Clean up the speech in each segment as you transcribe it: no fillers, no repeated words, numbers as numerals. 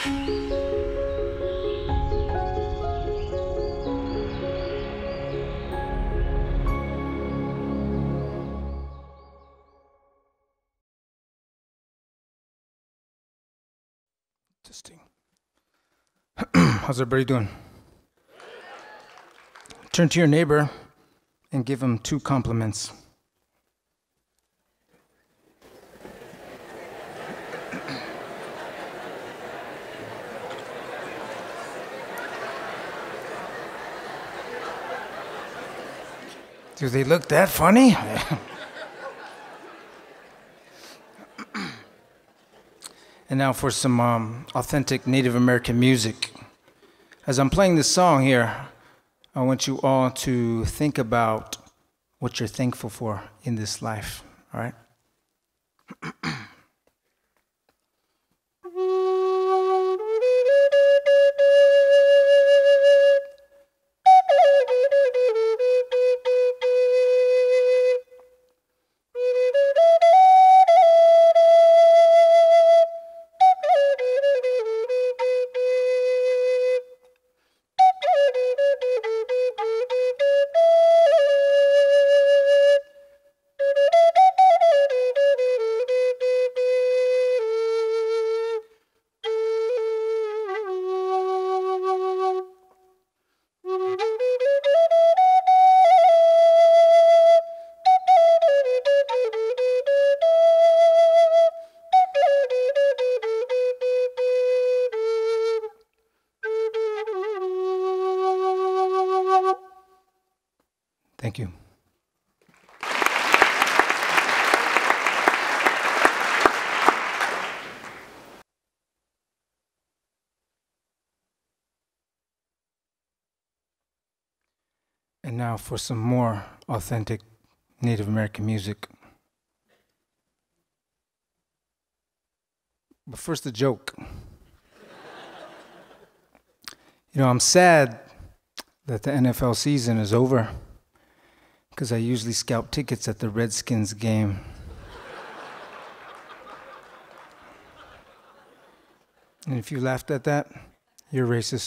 Interesting. How's everybody doing? Turn to your neighbor and give him 2 compliments. Do they look that funny? And now for some authentic Native American music. As I'm playing this song here, I want you all to think about what you're thankful for in this life, all right? Thank you. And now for some more authentic Native American music. But first, a joke. You know, I'm sad that the NFL season is over, because I usually scalp tickets at the Redskins game. And if you laughed at that, you're racist.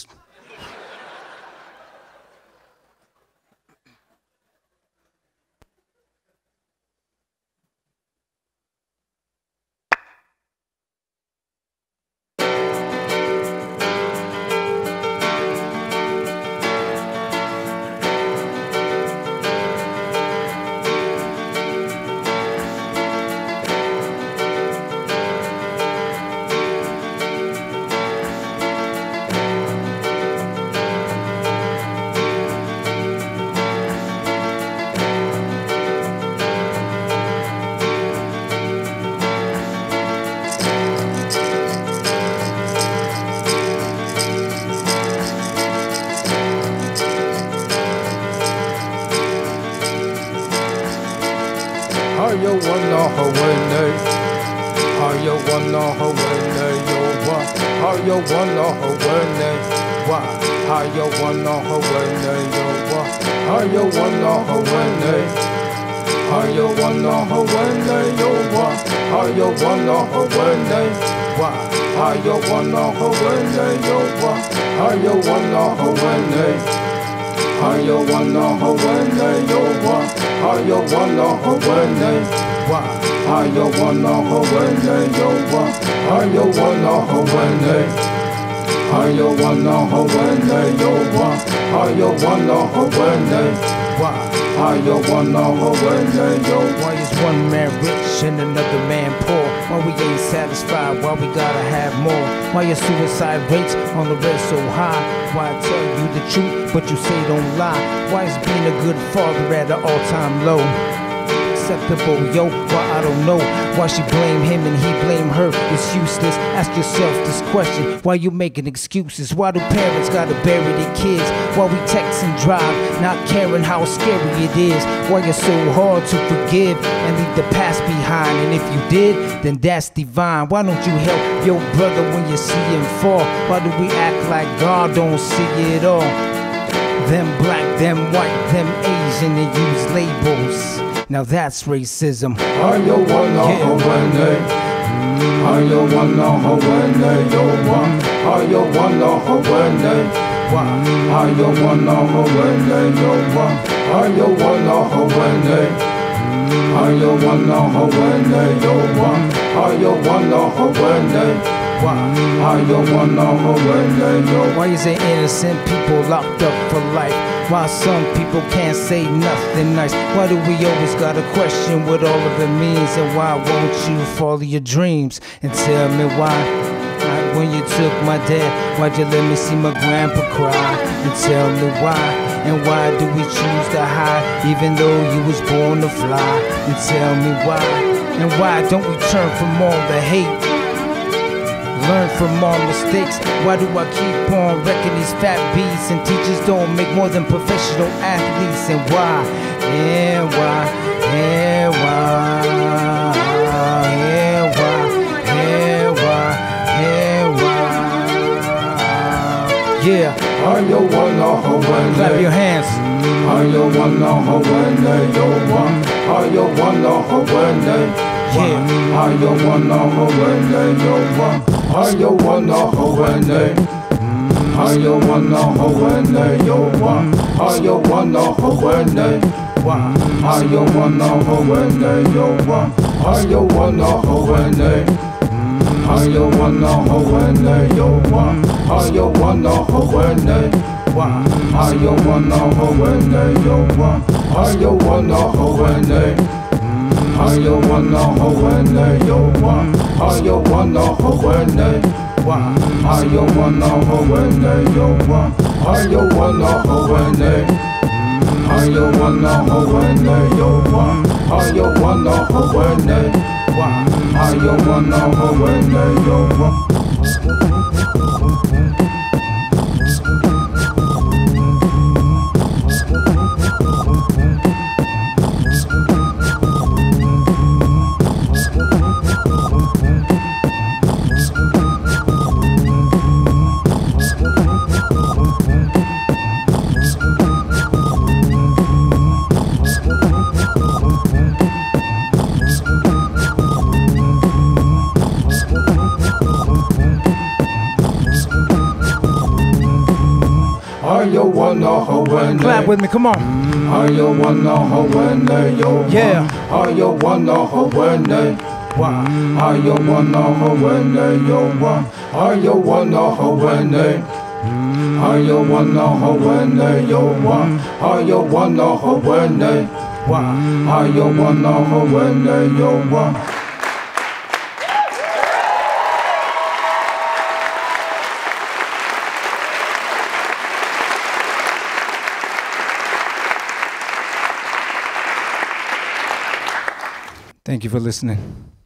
Yo wanna Hawaii, yo wanna Hawaii, yo wa, yo wanna Hawaii, wa, yo wanna Hawaii, yo wa, yo wanna Hawaii, yo wanna Hawaii, yo wa, yo wanna Hawaii, wa, yo wanna Hawaii, yo wa, yo wanna Hawaii. Yo wanna Hawaii, yo wa, yo wanna Hawaii, wa, yo wanna Hawaii, yo wa, yo wanna Hawaii, yo wanna Hawaii, yo wa, yo wanna Hawaii, wa, yo wanna Hawaii, yo. Why is one man rich and another man poor? Why we ain't satisfied? Why we gotta have more? Why your suicide rates on the red so high? Why I tell you the truth, but you say don't lie? Why is being a good father at an all-time low? Acceptable, yo, why I don't know. Why she blame him and he blame her, it's useless. Ask yourself this question, why you making excuses? Why do parents gotta bury their kids? Why we text and drive, not caring how scary it is? Why you're so hard to forgive and leave the past behind? And if you did, then that's divine. Why don't you help your brother when you see him fall? Why do we act like God don't see it all? Them black, them white, them Asian, and use labels. Now that's racism. Yo wanna Hawaii, yo wanna Hawaii, yo wa, hawene wa ayo wana hawene yo wa ayo wana hawene ayo wana hawene yo wa ayo wana hawene wa ayo wana hawene yo. Why is it innocent people locked up for life? Why some people can't say nothing nice? Why do we always gotta question what all of it means? And why won't you follow your dreams and tell me why? Like when you took my dad, why'd you let me see my grandpa cry? And tell me why? And why do we choose to hide even though you was born to fly? And tell me why? And why don't we turn from all the hate? Learn from all mistakes. Why do I keep on wrecking these fat beats? And teachers don't make more than professional athletes. And why? And why? And why? And why? And why? And why? Yeah. Ayo wana hawene. Clap your hands. Ayo wana hawene yo wa ayo wana hawene. Yeah. Ayo wana hawene yo wa ayo wana hawene. Ayo wana hawene yo wa ayo wana hawene. Ayo wana hawene yo wa ayo wana hawene. Ayo wana hawene yo wa ayo wana hawene. Ayo wana hawene yo wa ayo wana hawene. Ayo wana hawene yo wa ayo wana hawene. Ayo wana hawene yo wa ayo wana hawene. Ayo wana hawene yo wa ayo wana hawene. Ayo wana hawene yo wa. Ayo wana hawene. Clap with me, come on. Ayo wana hawene yo wa. Yeah. Ayo wana hawene. Ayo wana hawene yo wa ayo wana hawene. Ayo wana hawene yo wa ayo wana hawene. Ayo wana hawene yo wa. Thank you for listening.